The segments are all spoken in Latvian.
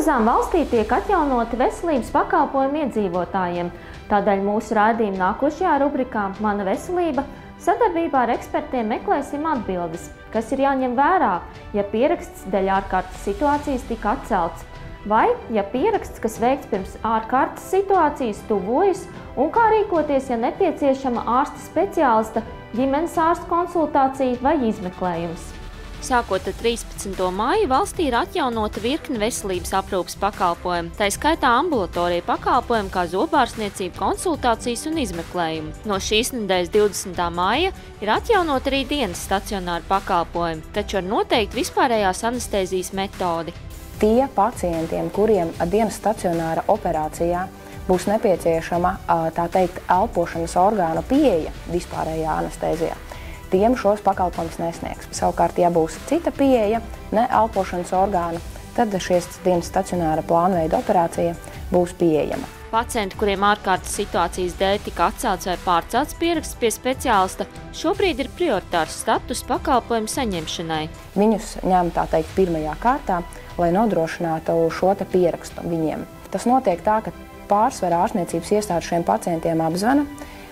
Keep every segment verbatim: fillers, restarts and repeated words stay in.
Pamazām valstī tiek atjaunoti veselības pakalpojumi iedzīvotājiem. Tādēļ mūsu raidījuma nākošajā rubrikā Mana veselība sadarbībā ar ekspertiem meklēsim atbildes, kas ir jāņem vērā, ja pieraksts dēļ ārkārtas situācijas tika atcelts, vai ja pieraksts, kas veikts pirms ārkārtas situācijas, tuvojas, un kā rīkoties, ja nepieciešama ārsta speciālista, ģimenes ārsta konsultācija vai izmeklējums. Sākot ar trīspadsmito māju valstī ir atjaunota virkne veselības aprūpes pakalpojumu, tā skaitā ambulatorija pakalpojumu kā zobārstniecība, konsultācijas un izmeklējumi. No šīs nedēļas divdesmitā māja ir atjaunota arī dienas stacionāra pakalpojumi, taču ar noteikti vispārējās anestēzijas metodi. Tie pacientiem, kuriem dienas stacionāra operācijā būs nepieciešama, tā teikt, elpošanas orgānu pieeja vispārējā anestēzijā, tiem šos pakalpojumus nesniegs. Savukārt, ja būs cita pieeja, ne elpošanas orgānu, tad šies dienas stacionāra plānveida operācija būs pieejama. Pacienti, kuriem ārkārtas situācijas dēļ tika atcelts vai pārcelts pieraksts pie speciālista, šobrīd ir prioritārs status pakalpojumu saņemšanai. Viņus ņem, tā teikt, pirmajā kārtā, lai nodrošinātu šo te pierakstu viņiem. Tas notiek tā, ka pārsvarā ārstniecības iestāde šiem pacientiem apzvana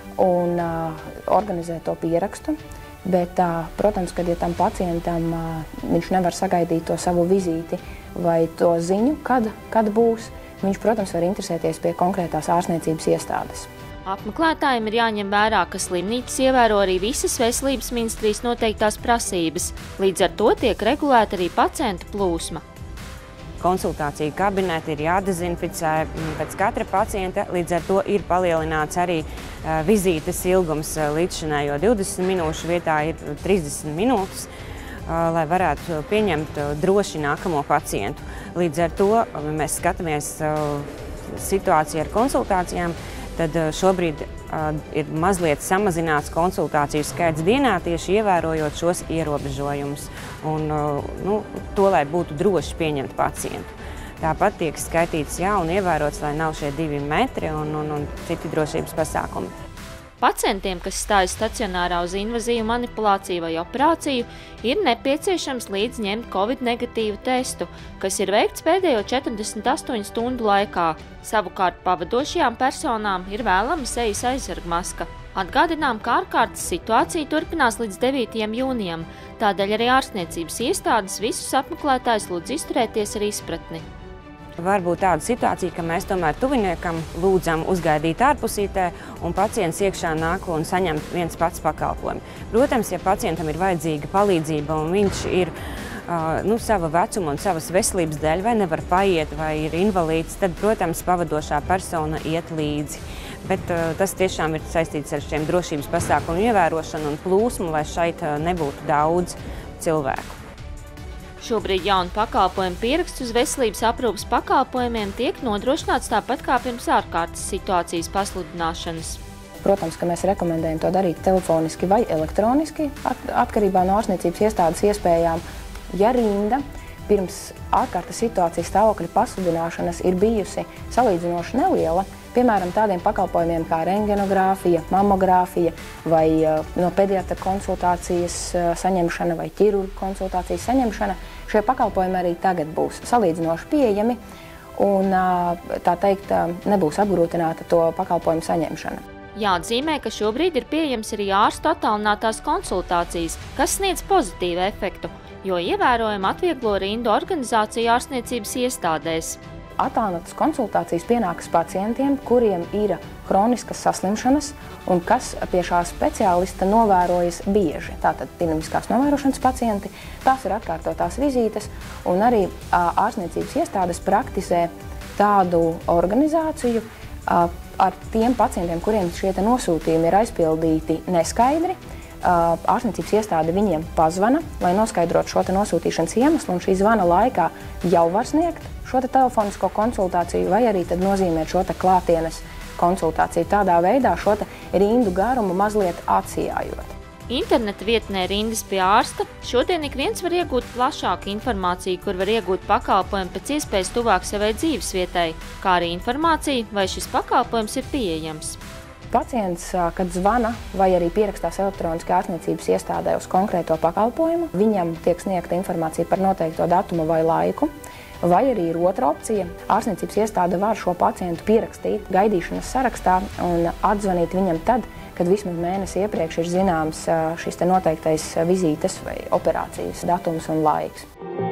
un uh, organizē to pierakstu. Bet, protams, kad ja tam pacientam viņš nevar sagaidīt to savu vizīti vai to ziņu, kad, kad būs, viņš, protams, var interesēties pie konkrētās ārstniecības iestādes. Apmeklētājiem ir jāņem vērā, ka slimnīcas ievēro arī visas veselības ministrijas noteiktās prasības. Līdz ar to tiek regulēta arī pacientu plūsma. Konsultāciju kabineti ir jādezinficē pēc katra pacienta, līdz ar to ir palielināts arī vizītes ilgums līdzšinējo divdesmit minūšu vietā ir trīsdesmit minūtes, lai varētu pieņemt droši nākamo pacientu. Līdz ar to, ja mēs skatāmies situāciju ar konsultācijām, tad šobrīd ir mazliet samazināts konsultāciju skaits dienā, tieši ievērojot šos ierobežojumus un nu, to, lai būtu droši pieņemt pacientu. Tāpat tiek skaitīts jā un ievērots, lai nav šie divi metri un, un, un citi drošības pasākumi. Pacientiem, kas stājas stacionārā uz invazīvu manipulāciju vai operāciju, ir nepieciešams līdz ņemt covid negatīvu testu, kas ir veikts pēdējo četrdesmit astoņu stundu laikā. Savukārt pavadošajām personām ir vēlama sejas aizsargmaska. Atgādinām, ka ārkārtas situācija turpinās līdz devītajam jūnijam, tādēļ arī ārstniecības iestādes visus apmeklētājus lūdz izturēties ar izpratni. Var būt tāda situācija, ka mēs tomēr tuviniekam lūdzam uzgaidīt ārpusītē un pacients iekšā nāk un saņem viens pats pakalpojumu. Protams, ja pacientam ir vajadzīga palīdzība un viņš ir nu, sava vecuma un savas veselības dēļ vai nevar paiet vai ir invalīds, tad, protams, pavadošā persona iet līdzi. Bet uh, tas tiešām ir saistīts ar šiem drošības pasākumu ievērošanu un plūsmu, lai šeit uh, nebūtu daudz cilvēku. Šobrīd jaunu pakalpojumu pieraksts uz veselības aprūpes pakalpojumiem tiek nodrošināts tāpat kā pirms ārkārtas situācijas pasludināšanas. Protams, ka mēs rekomendējam to darīt telefoniski vai elektroniski, atkarībā no ārstniecības iestādes iespējām. Ja rinda pirms ārkārtas situācijas stāvokļa pasludināšanas ir bijusi salīdzinoši neliela, piemēram, tādiem pakalpojumiem kā rengenogrāfija, mamogrāfija vai no pediatra konsultācijas saņemšana vai ķirurga konsultācijas saņemšana, šie pakalpojumi arī tagad būs salīdzinoši pieejami un, tā teikt, nebūs apgrūtināta to pakalpojumu saņemšana. Jāatzīmē, ka šobrīd ir pieejams arī ārstu attālinātās konsultācijas, kas sniedz pozitīvu efektu, jo ievērojami atvieglo rindu organizāciju ārstniecības iestādēs. Attālinātas konsultācijas pienākas pacientiem, kuriem ir hroniskas saslimšanas un kas pie šā speciālista novērojas bieži. Tātad dinamiskās novērošanas pacienti, tās ir atkārtotās vizītes un arī ārstniecības iestādes praktizē tādu organizāciju ar tiem pacientiem, kuriem šie nosūtījumi ir aizpildīti neskaidri. Ārstniecības iestāde viņiem pazvana, lai noskaidrotu šo nosūtīšanas iemeslu, un šī zvana laikā jau var sniegt šo telefonisko konsultāciju vai arī tad nozīmēt šo klātienes konsultāciju. Tādā veidā šo rindu garumu mazliet atsijājot. Interneta vietnē Rindas pie ārsta šodien ik viens var iegūt plašāku informāciju, kur var iegūt pakalpojumu pēc iespējas tuvāk savai dzīvesvietai, kā arī informāciju, vai šis pakalpojums ir pieejams. Pacients, kad zvana vai arī pierakstās elektroniski ārstniecības iestādē uz konkrēto pakalpojumu, viņam tiek sniegta informācija par noteikto datumu vai laiku. Vai arī ir otra opcija. Ārstniecības iestāde var šo pacientu pierakstīt gaidīšanas sarakstā un atzvanīt viņam tad, kad vismaz mēnesi iepriekš ir zināms šis te noteiktais vizītes vai operācijas datums un laiks.